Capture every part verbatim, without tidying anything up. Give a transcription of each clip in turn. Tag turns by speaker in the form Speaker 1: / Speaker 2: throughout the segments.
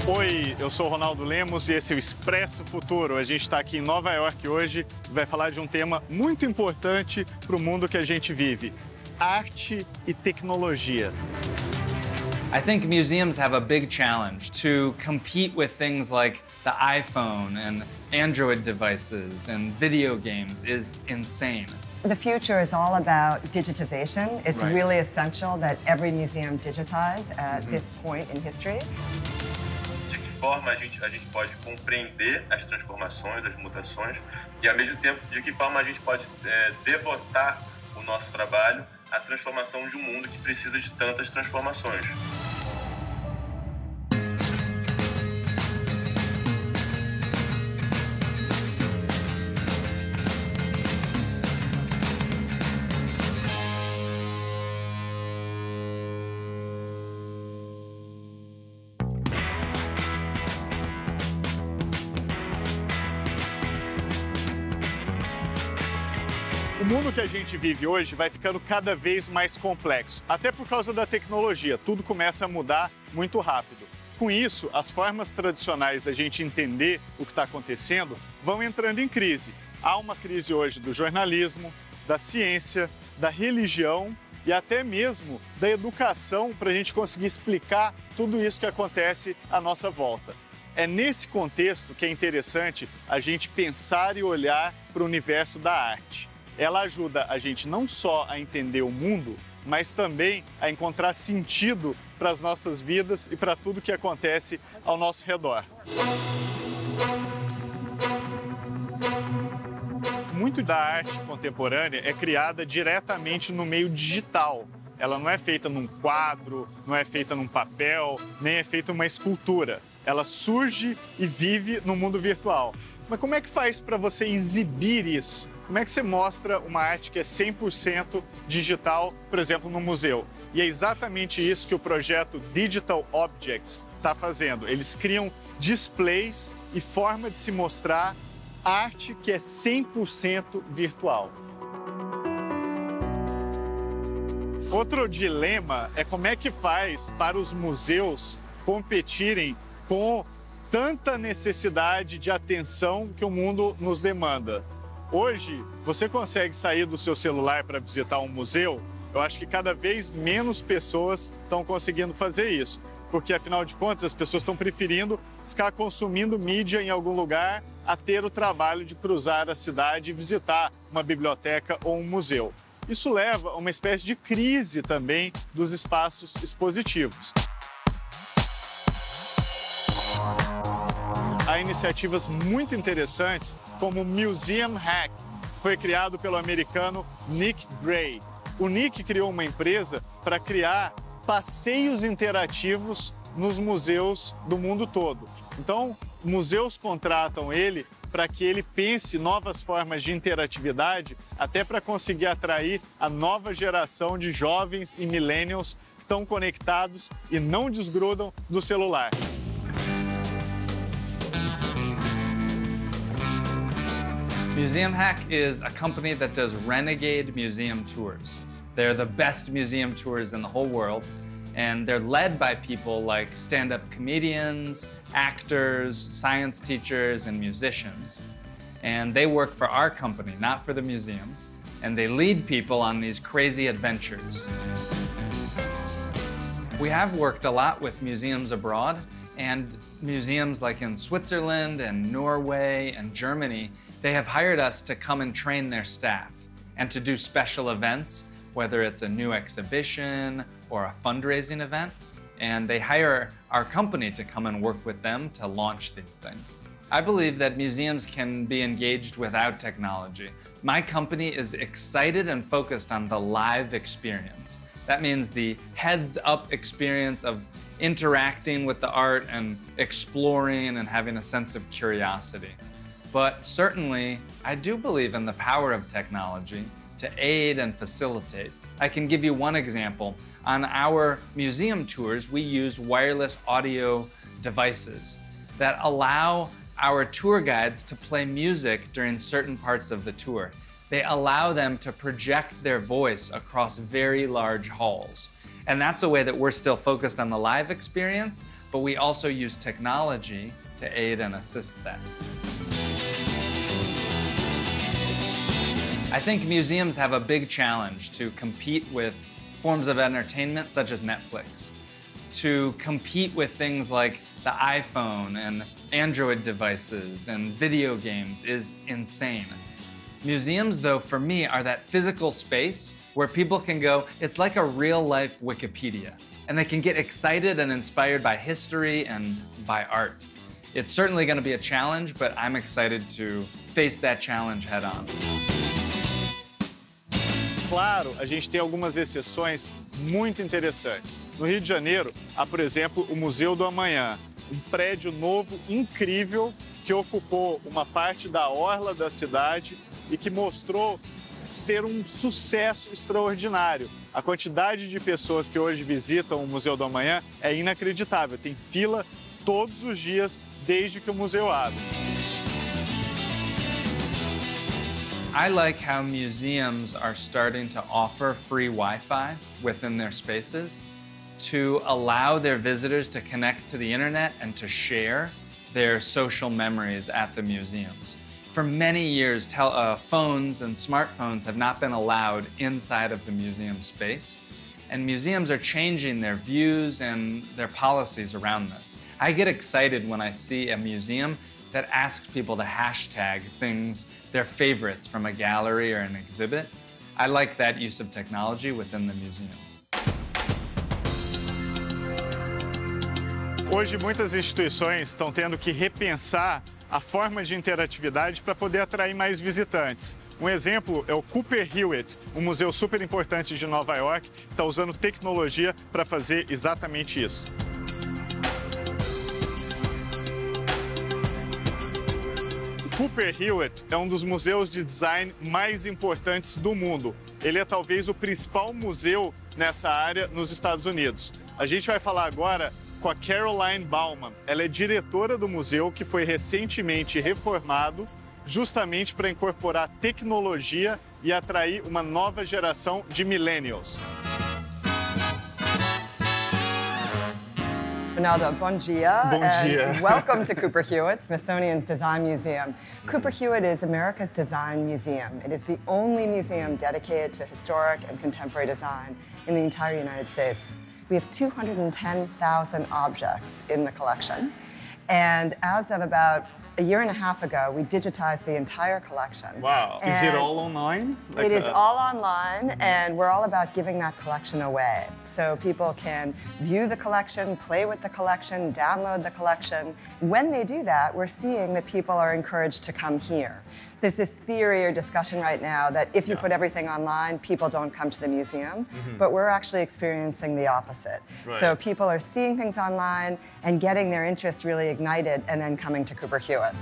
Speaker 1: Oi, eu sou o Ronaldo Lemos e esse é o Expresso Futuro. A gente está aqui em Nova York hoje e vai falar de um tema muito importante para o mundo que a gente vive: arte e tecnologia.
Speaker 2: I think museums have a big challenge to compete with things like the iPhone and Android devices and video games is insane.
Speaker 3: The future is all about digitization. It's
Speaker 1: Right.
Speaker 3: really essential that every museum digitize at mm-hmm. this point in history.
Speaker 4: De que forma a gente, a gente pode compreender as transformações, as mutações, e ao mesmo tempo de que forma a gente pode é, devotar o nosso trabalho à transformação de um mundo que precisa de tantas transformações.
Speaker 1: O mundo que a gente vive hoje vai ficando cada vez mais complexo, até por causa da tecnologia. Tudo começa a mudar muito rápido. Com isso, as formas tradicionais da gente entender o que está acontecendo vão entrando em crise. Há uma crise hoje do jornalismo, da ciência, da religião e até mesmo da educação para a gente conseguir explicar tudo isso que acontece à nossa volta. É nesse contexto que é interessante a gente pensar e olhar para o universo da arte. Ela ajuda a gente não só a entender o mundo, mas também a encontrar sentido para as nossas vidas e para tudo que acontece ao nosso redor. Muito da arte contemporânea é criada diretamente no meio digital. Ela não é feita num quadro, não é feita num papel, nem é feita uma escultura. Ela surge e vive no mundo virtual. Mas como é que faz para você exibir isso? Como é que você mostra uma arte que é cem por cento digital, por exemplo, no museu? E é exatamente isso que o projeto Digital Objects está fazendo. Eles criam displays e forma de se mostrar arte que é cem por cento virtual. Outro dilema é como é que faz para os museus competirem com tanta necessidade de atenção que o mundo nos demanda. Hoje, você consegue sair do seu celular para visitar um museu? Eu acho que cada vez menos pessoas estão conseguindo fazer isso, porque afinal de contas as pessoas estão preferindo ficar consumindo mídia em algum lugar a ter o trabalho de cruzar a cidade e visitar uma biblioteca ou um museu. Isso leva a uma espécie de crise também dos espaços expositivos. Há iniciativas muito interessantes, como o Museum Hack, que foi criado pelo americano Nick Gray. O Nick criou uma empresa para criar passeios interativos nos museus do mundo todo. Então, museus contratam ele para que ele pense novas formas de interatividade, até para conseguir atrair a nova geração de jovens e millennials que estão conectados e não desgrudam do celular.
Speaker 2: Museum Hack is a company that does renegade museum tours. They're the best museum tours in the whole world, and they're led by people like stand-up comedians, actors, science teachers, and musicians. And they work for our company, not for the museum, and they lead people on these crazy adventures. We have worked a lot with museums abroad, and museums like in Switzerland and Norway and Germany, they have hired us to come and train their staff and to do special events, whether it's a new exhibition or a fundraising event. And they hire our company to come and work with them to launch these things. I believe that museums can be engaged without technology. My company is excited and focused on the live experience. That means the heads-up experience of interacting with the art and exploring and having a sense of curiosity. But certainly, I do believe in the power of technology to aid and facilitate. I can give you one example. On our museum tours, we use wireless audio devices that allow our tour guides to play music during certain parts of the tour. They allow them to project their voice across very large halls. And that's a way that we're still focused on the live experience, but we also use technology to aid and assist that. I think museums have a big challenge to compete with forms of entertainment such as Netflix, to compete with things like the iPhone and Android devices and video games is insane. Museums, though, for me, are that physical space where people can go, it's like a real-life Wikipedia, and they can get excited and inspired by history and by art. It's certainly going to be a challenge, but I'm excited to face that challenge head-on.
Speaker 1: Claro, a gente tem algumas exceções muito interessantes. No Rio de Janeiro, há, por exemplo, o Museu do Amanhã, um prédio novo, incrível, que ocupou uma parte da orla da cidade e que mostrou ser um sucesso extraordinário. A quantidade de pessoas que hoje visitam o Museu do Amanhã é inacreditável. Tem fila todos os dias desde que o museu abre.
Speaker 2: I like how museums are starting to offer free Wi-Fi within their spaces to allow their visitors to connect to the internet and to share their social memories at the museums. For many years, tel uh, phones and smartphones have not been allowed inside of the museum space, and museums are changing their views and their policies around this. I get excited when I see a museum that asks people to hashtag things, their favorites from a gallery or an exhibit. I like that use of technology within the museum.
Speaker 1: Hoje, muitas instituições estão tendo que repensar a forma de interatividade para poder atrair mais visitantes. Um exemplo é o Cooper Hewitt, um museu super importante de Nova York, que está usando tecnologia para fazer exatamente isso. O Cooper Hewitt é um dos museus de design mais importantes do mundo. Ele é talvez o principal museu nessa área nos Estados Unidos. A gente vai falar agora com a Caroline Bauman. Ela é diretora do museu, que foi recentemente reformado justamente para incorporar tecnologia e atrair uma nova geração de millennials.
Speaker 3: Ronaldo, bom dia.
Speaker 1: Bom dia.
Speaker 3: And welcome to Cooper Hewitt, Smithsonian's Design Museum. Cooper Hewitt is America's design museum. It is the only museum dedicated to historic and contemporary design in the entire United States. We have two hundred ten thousand objects in the collection. And as of about a year and a half ago, we digitized the entire collection.
Speaker 1: Wow.
Speaker 3: And
Speaker 1: is it all online? Like
Speaker 3: it is
Speaker 1: a...
Speaker 3: all online, mm-hmm. and we're all about giving that collection away. So people can view the collection, play with the collection, download the collection. When they do that, we're seeing that people are encouraged to come here. There's this theory or discussion right now that if you
Speaker 1: yeah.
Speaker 3: put everything online, people don't come to the museum, mm-hmm. but we're actually experiencing the opposite.
Speaker 1: Right. So
Speaker 3: people are seeing things online and getting their interest really ignited and then coming to Cooper Hewitt.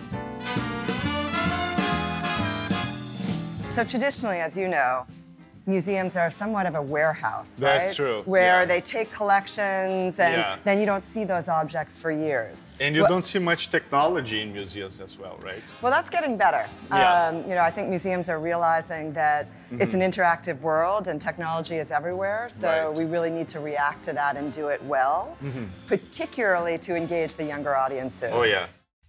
Speaker 3: So traditionally, as you know, museums are somewhat of a warehouse, right?
Speaker 1: That's true.
Speaker 3: Where
Speaker 1: yeah.
Speaker 3: they take collections and
Speaker 1: yeah.
Speaker 3: then you don't see those objects for years.
Speaker 1: And you
Speaker 3: well,
Speaker 1: don't see much technology in museums as well, right?
Speaker 3: Well, that's getting better.
Speaker 1: Yeah.
Speaker 3: Um, you know, I think museums are realizing that mm-hmm. it's an interactive world and technology is everywhere, so
Speaker 1: right.
Speaker 3: we really need to react to that and do it well, mm-hmm. particularly to engage the younger audiences.
Speaker 1: Oh, yeah.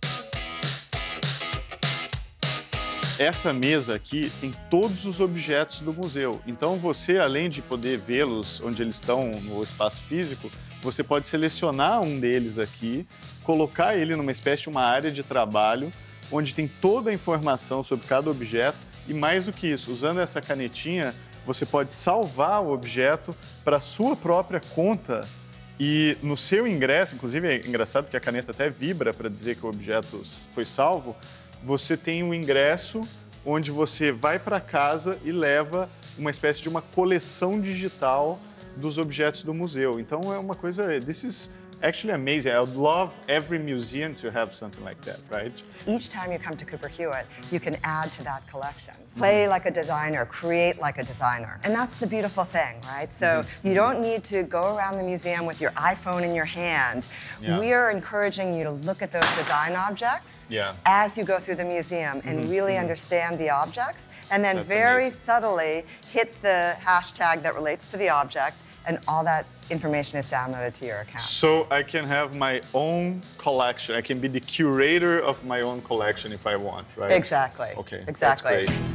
Speaker 1: Essa mesa aqui tem todos os objetos do museu. Então você, além de poder vê-los onde eles estão no espaço físico, você pode selecionar um deles aqui, colocar ele numa espécie de uma área de trabalho, onde tem toda a informação sobre cada objeto e mais do que isso, usando essa canetinha, você pode salvar o objeto para a sua própria conta e no seu ingresso, inclusive é engraçado que a caneta até vibra para dizer que o objeto foi salvo, você tem um ingresso onde você vai para casa e leva uma espécie de uma coleção digital dos objetos do museu. Então é uma coisa, this is actually amazing. I would love every museum to have something like that, right?
Speaker 3: Each time you come to Cooper Hewitt, you can add to that collection. Play like a designer, create like a designer. And that's the beautiful thing, right? So mm-hmm. you don't need to go around the museum with your iPhone in your hand. Yeah. We are encouraging you to look at those design objects
Speaker 1: yeah. as
Speaker 3: you go through the museum and
Speaker 1: mm-hmm.
Speaker 3: really
Speaker 1: mm-hmm.
Speaker 3: understand the objects, and then
Speaker 1: That's
Speaker 3: very
Speaker 1: amazing.
Speaker 3: subtly hit the hashtag that relates to the object and all that information is downloaded to your account.
Speaker 1: So I can have my own collection. I can be the curator of my own collection if I want, right?
Speaker 3: Exactly.
Speaker 1: Okay,
Speaker 3: exactly.
Speaker 1: That's great.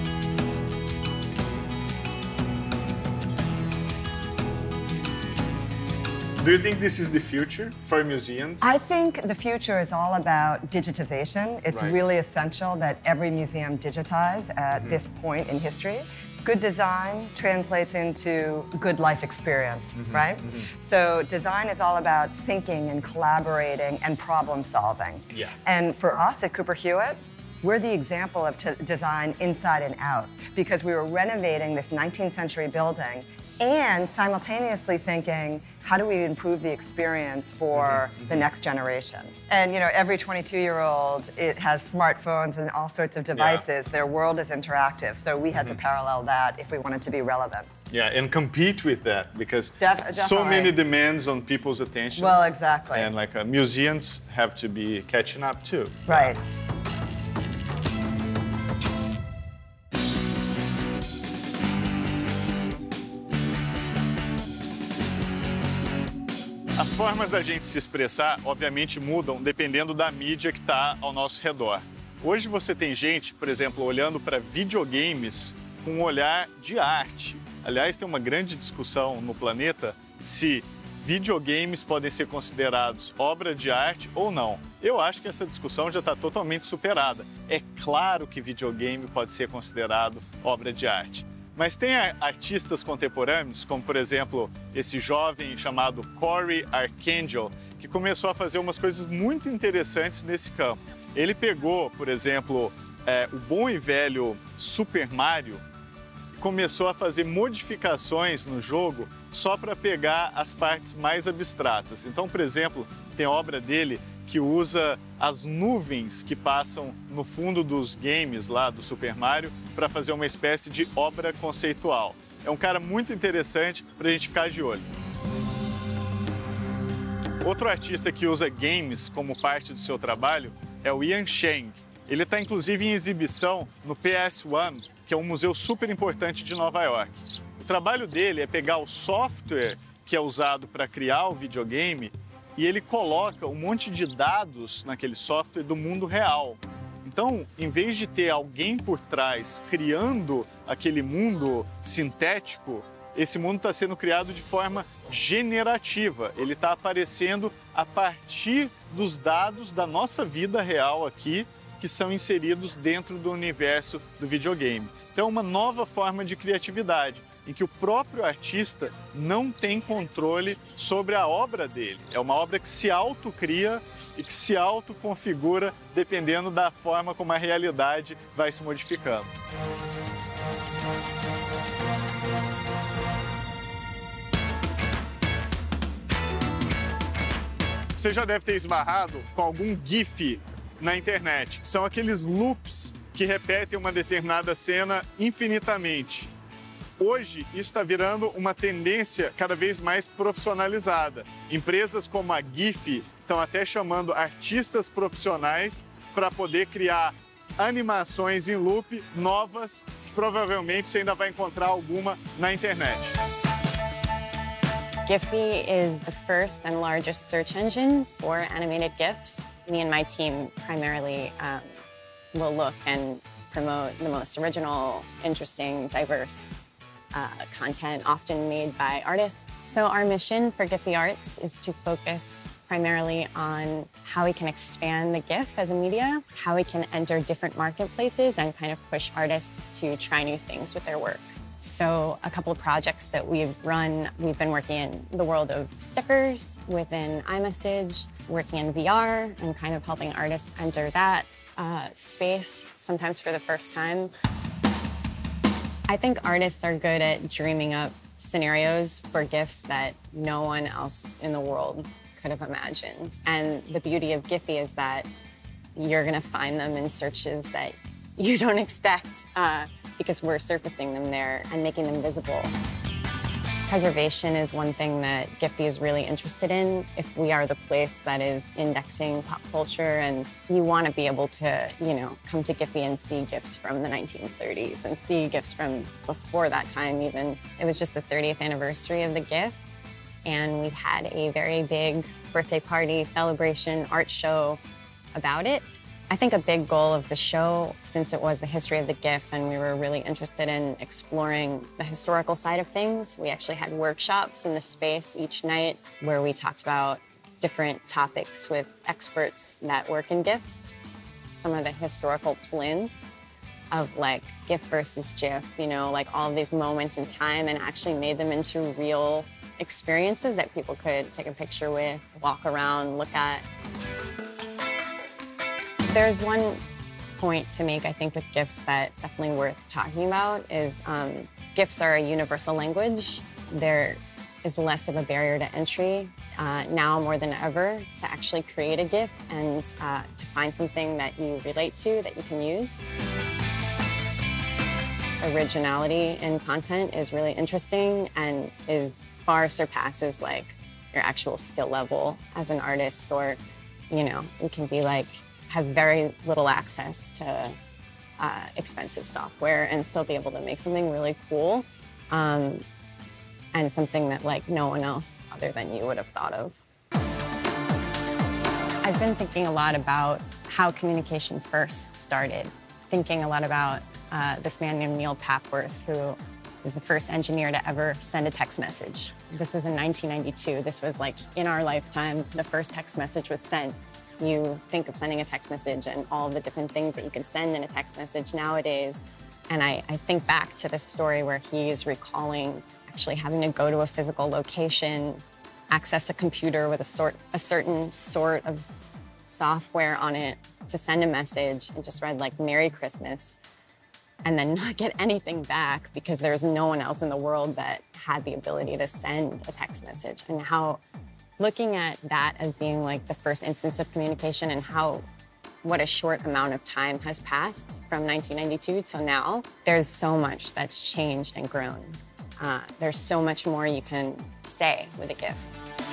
Speaker 1: Do you think this is the future for museums?
Speaker 3: I think the future is all about digitization. It's
Speaker 1: Right.
Speaker 3: really essential that every museum digitize at mm-hmm. this point in history. Good design translates into good life experience, mm-hmm. right? Mm-hmm. So design is all about thinking and collaborating and problem solving.
Speaker 1: Yeah.
Speaker 3: And for us at Cooper Hewitt, we're the example of t- design inside and out, because we were renovating this nineteenth century building and simultaneously thinking, how do we improve the experience for mm-hmm. the next generation? And you know, every twenty-two-year-old, it has smartphones and all sorts of devices. Yeah. Their world is interactive, so we had mm-hmm. to parallel that if we wanted to be relevant.
Speaker 1: Yeah, and compete with that, because
Speaker 3: Def-
Speaker 1: so many demands on people's attention.
Speaker 3: Well, exactly.
Speaker 1: And like uh, museums have to be catching up too.
Speaker 3: Right.
Speaker 1: As formas da gente se expressar, obviamente, mudam dependendo da mídia que está ao nosso redor. Hoje você tem gente, por exemplo, olhando para videogames com um olhar de arte. Aliás, tem uma grande discussão no planeta se videogames podem ser considerados obra de arte ou não. Eu acho que essa discussão já está totalmente superada. É claro que videogame pode ser considerado obra de arte. Mas tem artistas contemporâneos, como por exemplo esse jovem chamado Cory Arcangel, que começou a fazer umas coisas muito interessantes nesse campo. Ele pegou, por exemplo, é, o bom e velho Super Mario e começou a fazer modificações no jogo só para pegar as partes mais abstratas. Então, por exemplo, tem obra dele que usa as nuvens que passam no fundo dos games lá do Super Mario para fazer uma espécie de obra conceitual. É um cara muito interessante para a gente ficar de olho. Outro artista que usa games como parte do seu trabalho é o Ian Cheng. Ele está inclusive em exibição no P S um, que é um museu super importante de Nova York. O trabalho dele é pegar o software que é usado para criar o videogame e ele coloca um monte de dados naquele software do mundo real. Então, em vez de ter alguém por trás criando aquele mundo sintético, esse mundo está sendo criado de forma generativa. Ele está aparecendo a partir dos dados da nossa vida real aqui, que são inseridos dentro do universo do videogame. Então, é uma nova forma de criatividade, em que o próprio artista não tem controle sobre a obra dele. É uma obra que se autocria e que se autoconfigura dependendo da forma como a realidade vai se modificando. Você já deve ter esbarrado com algum GIF na internet, que são aqueles loops que repetem uma determinada cena infinitamente. Hoje, isso está virando uma tendência cada vez mais profissionalizada. Empresas como a GIF estão até chamando artistas profissionais para poder criar animações em loop novas, que provavelmente você ainda vai encontrar alguma na internet.
Speaker 5: Giphy is the first and largest search engine for animated GIFs. Me and my team primarily um, will look and promote the most original, interesting, diverse Uh, content, often made by artists. So our mission for Giphy Arts is to focus primarily on how we can expand the GIF as a media, how we can enter different marketplaces and kind of push artists to try new things with their work. So a couple of projects that we've run, we've been working in the world of stickers within iMessage, working in V R and kind of helping artists enter that uh, space, sometimes for the first time. I think artists are good at dreaming up scenarios for GIFs that no one else in the world could have imagined. And the beauty of Giphy is that you're gonna find them in searches that you don't expect uh, because we're surfacing them there and making them visible. Preservation is one thing that Giphy is really interested in. If we are the place that is indexing pop culture and you want to be able to, you know, come to Giphy and see GIFs from the nineteen thirties and see GIFs from before that time even. It was just the thirtieth anniversary of the GIF, and we had a very big birthday party, celebration, art show about it. I think a big goal of the show, since it was the history of the GIF and we were really interested in exploring the historical side of things, we actually had workshops in the space each night where we talked about different topics with experts that work in GIFs. Some of the historical plinths of like GIF versus GIF, you know, like all of these moments in time, and actually made them into real experiences that people could take a picture with, walk around, look at. There's one point to make, I think, with GIFs that's definitely worth talking about is um, GIFs are a universal language. There is less of a barrier to entry uh, now more than ever to actually create a GIF and uh, to find something that you relate to, that you can use. Originality in content is really interesting and is far surpasses like your actual skill level as an artist, or, you know, you can be like, have very little access to uh, expensive software and still be able to make something really cool um, and something that like no one else other than you would have thought of. I've been thinking a lot about how communication first started, thinking a lot about uh, this man named Neil Papworth, who was the first engineer to ever send a text message. This was in nineteen ninety-two. This was like in our lifetime, the first text message was sent. You think of sending a text message and all the different things that you can send in a text message nowadays. And I, I think back to this story where he's recalling actually having to go to a physical location, access a computer with a, sort, a certain sort of software on it to send a message, and just read like Merry Christmas, and then not get anything back because there's no one else in the world that had the ability to send a text message. And how looking at that as being like the first instance of communication and how, what a short amount of time has passed from nineteen ninety-two till now, there's so much that's changed and grown. Uh, there's so much more you can say with a GIF.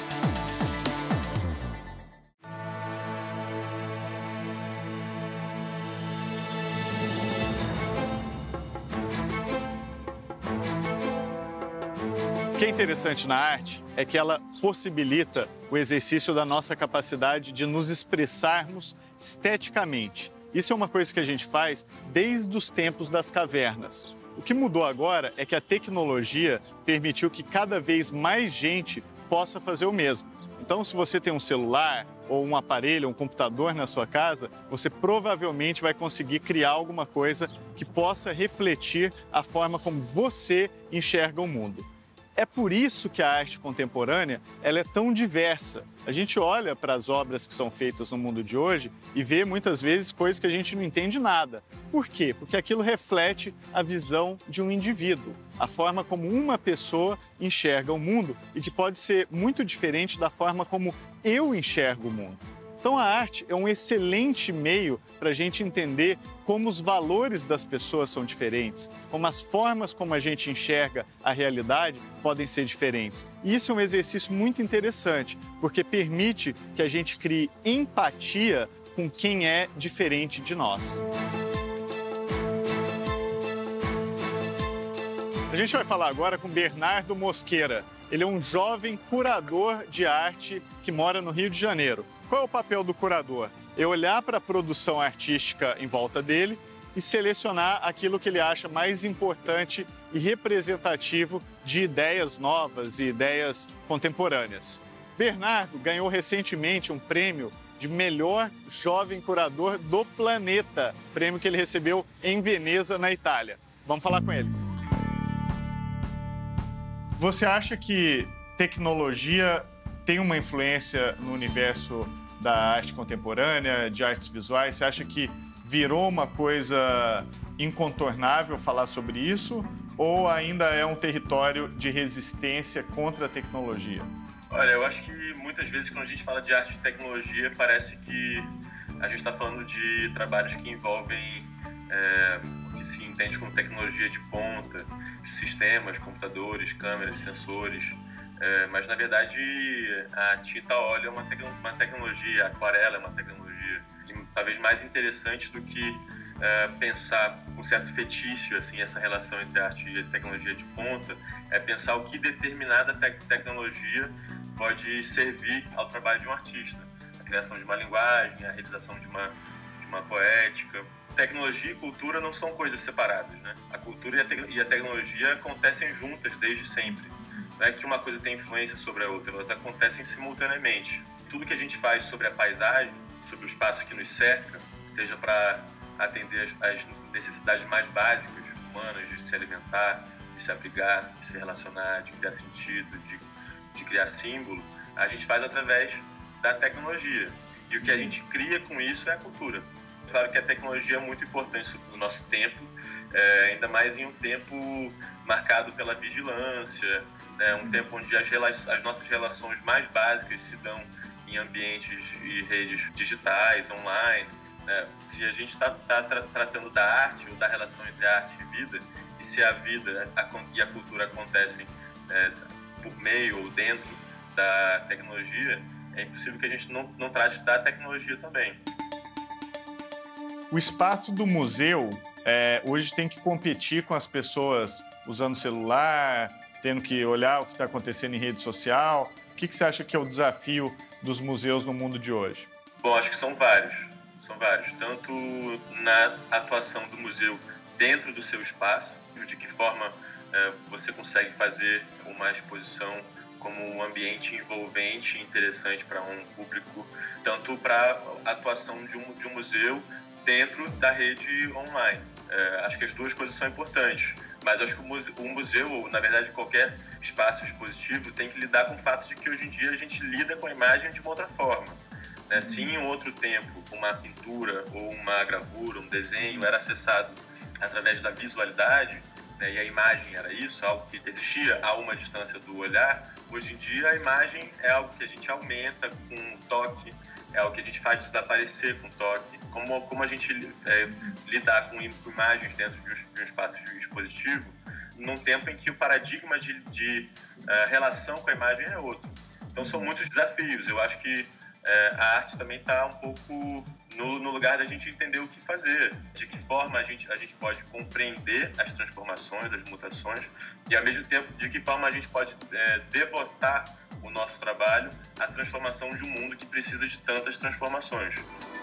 Speaker 1: O que é interessante na arte é que ela possibilita o exercício da nossa capacidade de nos expressarmos esteticamente. Isso é uma coisa que a gente faz desde os tempos das cavernas. O que mudou agora é que a tecnologia permitiu que cada vez mais gente possa fazer o mesmo. Então, se você tem um celular ou um aparelho, um computador na sua casa, você provavelmente vai conseguir criar alguma coisa que possa refletir a forma como você enxerga o mundo. É por isso que a arte contemporânea ela é tão diversa. A gente olha para as obras que são feitas no mundo de hoje e vê muitas vezes coisas que a gente não entende nada. Por quê? Porque aquilo reflete a visão de um indivíduo, a forma como uma pessoa enxerga o mundo e que pode ser muito diferente da forma como eu enxergo o mundo. Então a arte é um excelente meio para a gente entender como os valores das pessoas são diferentes, como as formas como a gente enxerga a realidade podem ser diferentes. E isso é um exercício muito interessante, porque permite que a gente crie empatia com quem é diferente de nós. A gente vai falar agora com Bernardo Mosqueira. Ele é um jovem curador de arte que mora no Rio de Janeiro. Qual é o papel do curador? É olhar para a produção artística em volta dele e selecionar aquilo que ele acha mais importante e representativo de ideias novas e ideias contemporâneas. Bernardo ganhou recentemente um prêmio de melhor jovem curador do planeta, prêmio que ele recebeu em Veneza, na Itália. Vamos falar com ele. Você acha que tecnologia tem uma influência no universo da arte contemporânea, de artes visuais? Você acha que virou uma coisa incontornável falar sobre isso? Ou ainda é um território de resistência contra a tecnologia?
Speaker 4: Olha, eu acho que muitas vezes quando a gente fala de arte e tecnologia, parece que a gente está falando de trabalhos que envolvem, é, que se entende como tecnologia de ponta, sistemas, computadores, câmeras, sensores. É, mas, na verdade, a tinta a óleo é uma, te uma tecnologia, a aquarela é uma tecnologia e, talvez mais interessante do que é, pensar com certo fetiche assim, essa relação entre arte e tecnologia de ponta, é pensar o que determinada te tecnologia pode servir ao trabalho de um artista. A criação de uma linguagem, a realização de uma, de uma poética. Tecnologia e cultura não são coisas separadas, né? A cultura e a, te e a tecnologia acontecem juntas desde sempre. Não é que uma coisa tem influência sobre a outra, elas acontecem simultaneamente. Tudo que a gente faz sobre a paisagem, sobre o espaço que nos cerca, seja para atender as, as necessidades mais básicas humanas, de se alimentar, de se abrigar, de se relacionar, de criar sentido, de, de criar símbolo, a gente faz através da tecnologia. E o que a gente cria com isso é a cultura. Claro que a tecnologia é muito importante no nosso tempo, é, ainda mais em um tempo marcado pela vigilância, né, um tempo onde as, as nossas relações mais básicas se dão em ambientes e redes digitais, online. Né? Se a gente está tá tra tratando da arte ou da relação entre a arte e vida, e se a vida a, e a cultura acontecem é, por meio ou dentro da tecnologia, é impossível que a gente não, não trate da tecnologia também.
Speaker 1: O espaço do museu é, hoje tem que competir com as pessoas usando celular, tendo que olhar o que está acontecendo em rede social. O que, que você acha que é o desafio dos museus no mundo de hoje?
Speaker 4: Bom, acho que são vários. São vários. Tanto na atuação do museu dentro do seu espaço, de que forma é, você consegue fazer uma exposição como um ambiente envolvente e interessante para um público, tanto para a atuação de um, de um museu dentro da rede online. É, acho que as duas coisas são importantes, mas acho que o museu, o museu, ou na verdade qualquer espaço expositivo, tem que lidar com o fato de que hoje em dia a gente lida com a imagem de uma outra forma. Né? Se em outro tempo uma pintura ou uma gravura, um desenho era acessado através da visualidade, né, e a imagem era isso, algo que existia a uma distância do olhar, hoje em dia a imagem é algo que a gente aumenta com um toque, é algo que a gente faz desaparecer com toque. Como, como a gente é, lidar com imagens dentro de um, de um espaço expositivo, num tempo em que o paradigma de, de uh, relação com a imagem é outro. Então são muitos desafios. Eu acho que uh, a arte também está um pouco no, no lugar da gente entender o que fazer, de que forma a gente, a gente pode compreender as transformações, as mutações, e ao mesmo tempo de que forma a gente pode é, devotar o nosso trabalho à transformação de um mundo que precisa de tantas transformações.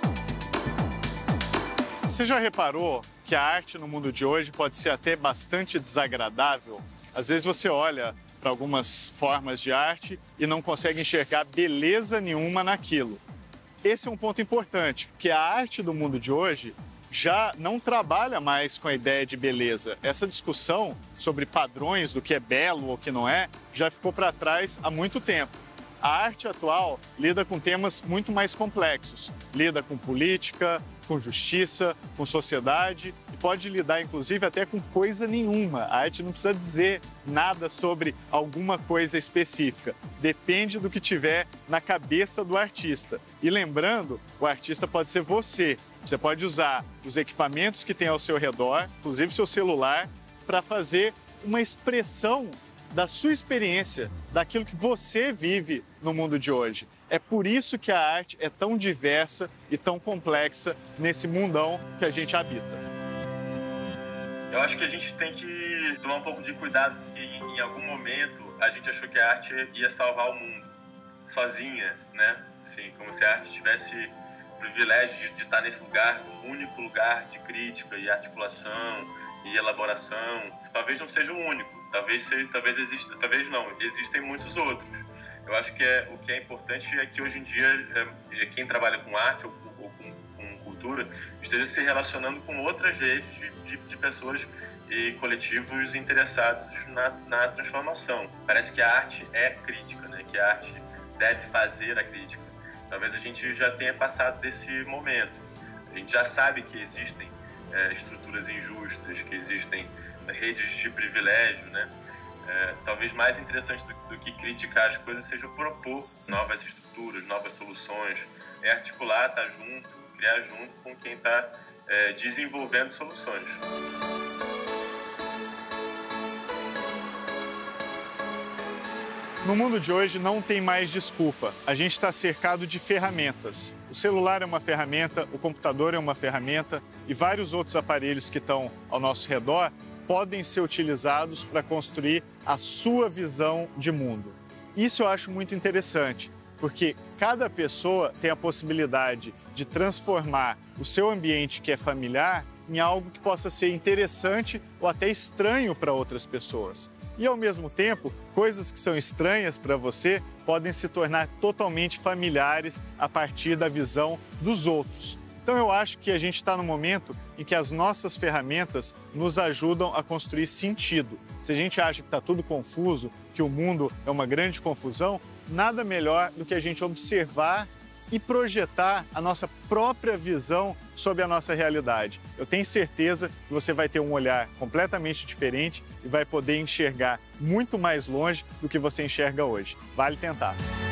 Speaker 1: Você já reparou que a arte no mundo de hoje pode ser até bastante desagradável? Às vezes você olha para algumas formas de arte e não consegue enxergar beleza nenhuma naquilo. Esse é um ponto importante, porque a arte do mundo de hoje já não trabalha mais com a ideia de beleza. Essa discussão sobre padrões do que é belo ou que não é, já ficou para trás há muito tempo. A arte atual lida com temas muito mais complexos. Lida com política, com justiça, com sociedade e pode lidar, inclusive, até com coisa nenhuma. A arte não precisa dizer nada sobre alguma coisa específica. Depende do que tiver na cabeça do artista. E lembrando, o artista pode ser você. Você pode usar os equipamentos que tem ao seu redor, inclusive seu celular, para fazer uma expressão da sua experiência, daquilo que você vive no mundo de hoje. É por isso que a arte é tão diversa e tão complexa nesse mundão que a gente habita.
Speaker 4: Eu acho que a gente tem que tomar um pouco de cuidado, porque em algum momento a gente achou que a arte ia salvar o mundo sozinha, né? Assim, como se a arte tivesse o privilégio de, de estar nesse lugar, um único lugar de crítica e articulação e elaboração. Talvez não seja o único. Talvez, seja, talvez exista, talvez não, existem muitos outros. Eu acho que é, o que é importante é que hoje em dia é, quem trabalha com arte ou, ou com, com cultura esteja se relacionando com outras redes de, de, de pessoas e coletivos interessados na, na transformação. Parece que a arte é crítica, né? Que a arte deve fazer a crítica. Talvez a gente já tenha passado desse momento. A gente já sabe que existem é, estruturas injustas, que existem redes de privilégio, né? É, talvez mais interessante do, do que criticar as coisas seja propor novas estruturas, novas soluções, é articular, estar junto, criar junto com quem está é, desenvolvendo soluções.
Speaker 1: No mundo de hoje não tem mais desculpa. A gente está cercado de ferramentas. O celular é uma ferramenta, o computador é uma ferramenta e vários outros aparelhos que estão ao nosso redor podem ser utilizados para construir a sua visão de mundo. Isso eu acho muito interessante, porque cada pessoa tem a possibilidade de transformar o seu ambiente que é familiar em algo que possa ser interessante ou até estranho para outras pessoas. E, ao mesmo tempo, coisas que são estranhas para você podem se tornar totalmente familiares a partir da visão dos outros. Então, eu acho que a gente está no momento em que as nossas ferramentas nos ajudam a construir sentido. Se a gente acha que está tudo confuso, que o mundo é uma grande confusão, nada melhor do que a gente observar e projetar a nossa própria visão sobre a nossa realidade. Eu tenho certeza que você vai ter um olhar completamente diferente e vai poder enxergar muito mais longe do que você enxerga hoje. Vale tentar!